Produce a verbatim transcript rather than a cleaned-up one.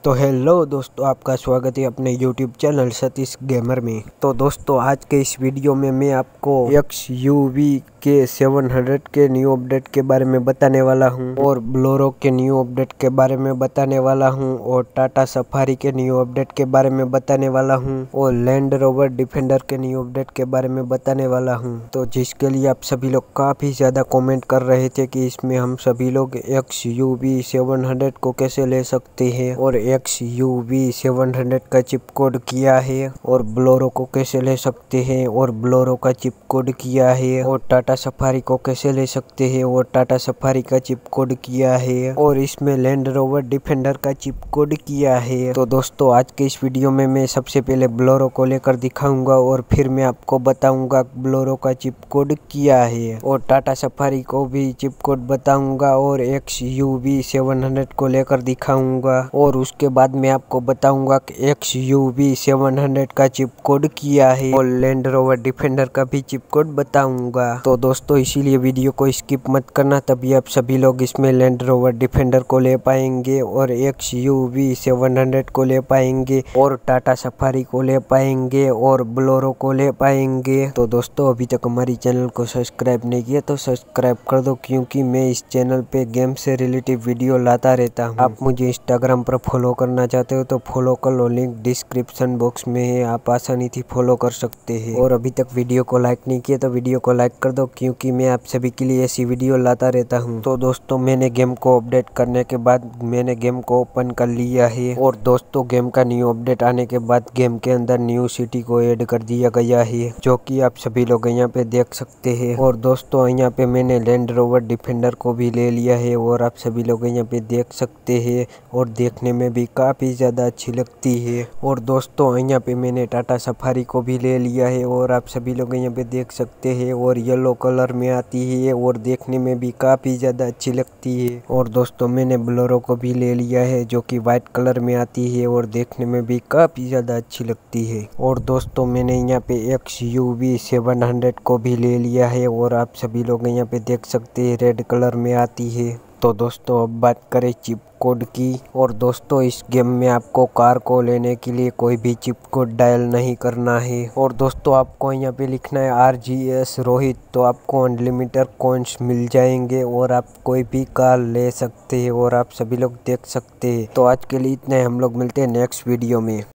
तो हेलो दोस्तों, आपका स्वागत है अपने यूट्यूब चैनल सतीश गेमर में। तो दोस्तों, आज के इस वीडियो में मैं आपको एक्स यू वी के सेवन हंड्रेड के न्यू अपडेट के बारे में बताने वाला हूं, और ब्लोरो के न्यू अपडेट के बारे में बताने वाला हूं, और टाटा सफारी के न्यू अपडेट के बारे में बताने वाला हूं, और लैंड रोवर डिफेंडर के न्यू अपडेट के बारे में बताने वाला हूं। तो जिसके लिए आप सभी लोग काफ़ी ज़्यादा कॉमेंट कर रहे थे कि इसमें हम सभी लोग X U V seven hundred को कैसे ले सकते हैं, और X U V seven hundred का चिप कोड किया है, और ब्लोरो को कैसे ले सकते हैं और ब्लोरो का चिप कोड किया है, और टाटा सफारी को कैसे ले सकते हैं और टाटा सफारी का चिप कोड किया है, और इसमें लैंड रोवर डिफेंडर का चिप कोड किया है। तो दोस्तों, आज के इस वीडियो में मैं सबसे पहले ब्लोरो को लेकर दिखाऊंगा, और फिर मैं आपको बताऊंगा ब्लोरो का चिप कोड किया है, और टाटा सफारी को भी चिप कोड बताऊंगा, और X U V seven hundred को लेकर दिखाऊंगा, और उसके बाद मैं आपको बताऊंगा कि X U V seven hundred का चिप कोड किया है, और लैंड रोवर डिफेंडर का भी चिप कोड बताऊंगा। तो दोस्तों, इसीलिए वीडियो को स्किप मत करना, तभी आप सभी लोग इसमें लैंड रोवर डिफेंडर को ले पाएंगे, और X U V seven hundred को ले पाएंगे, और टाटा सफारी को ले पाएंगे, और ब्लोरो को ले पाएंगे। तो दोस्तों, अभी तक हमारी चैनल को सब्सक्राइब नहीं किया तो सब्सक्राइब कर दो, क्योंकि मैं इस चैनल पे गेम से रिलेटिव वीडियो लाता रहता हूँ। आप मुझे इंस्टाग्राम पर फॉलो करना चाहते हो तो फॉलो कर लो, लिंक डिस्क्रिप्शन बॉक्स में है, आप आसानी से फॉलो कर सकते हैं। और अभी तक वीडियो को लाइक नहीं किया तो वीडियो को लाइक कर दो, क्योंकि मैं आप सभी के लिए ऐसी वीडियो लाता रहता हूं। तो दोस्तों, मैंने गेम को अपडेट करने के बाद मैंने गेम को ओपन कर लिया है, और दोस्तों, गेम का न्यू अपडेट आने के बाद गेम के अंदर न्यू सिटी को ऐड कर दिया गया है, जो कि आप सभी लोग यहाँ पे देख सकते हैं। और दोस्तों, यहाँ पे मैंने लैंड रोवर डिफेंडर को भी ले लिया है, और आप सभी लोग यहाँ पे देख सकते हैं, और देखने में भी काफ़ी ज़्यादा अच्छी लगती है। और दोस्तों, यहाँ पे मैंने टाटा सफारी को भी ले लिया है, और आप सभी लोग यहाँ पे देख सकते हैं, और येलो कलर में आती है, और देखने में भी काफ़ी ज़्यादा अच्छी लगती है। और दोस्तों, मैंने ब्लोरो को भी ले लिया है, जो कि वाइट कलर में आती है, और देखने में भी काफ़ी ज़्यादा अच्छी लगती है। और दोस्तों, मैंने यहाँ पे X U V seven hundred को भी ले लिया है, और आप सभी लोग यहाँ पे देख सकते हैं, रेड कलर में आती है। तो दोस्तों, अब बात करें चिप कोड की। और दोस्तों, इस गेम में आपको कार को लेने के लिए कोई भी चिप कोड डायल नहीं करना है, और दोस्तों, आपको यहाँ पे लिखना है आर जी एस रोहित, तो आपको अनलिमिटेड कॉइन्स मिल जाएंगे, और आप कोई भी कार ले सकते हैं, और आप सभी लोग देख सकते हैं। तो आज के लिए इतना ही, हम लोग मिलते हैं नेक्स्ट वीडियो में।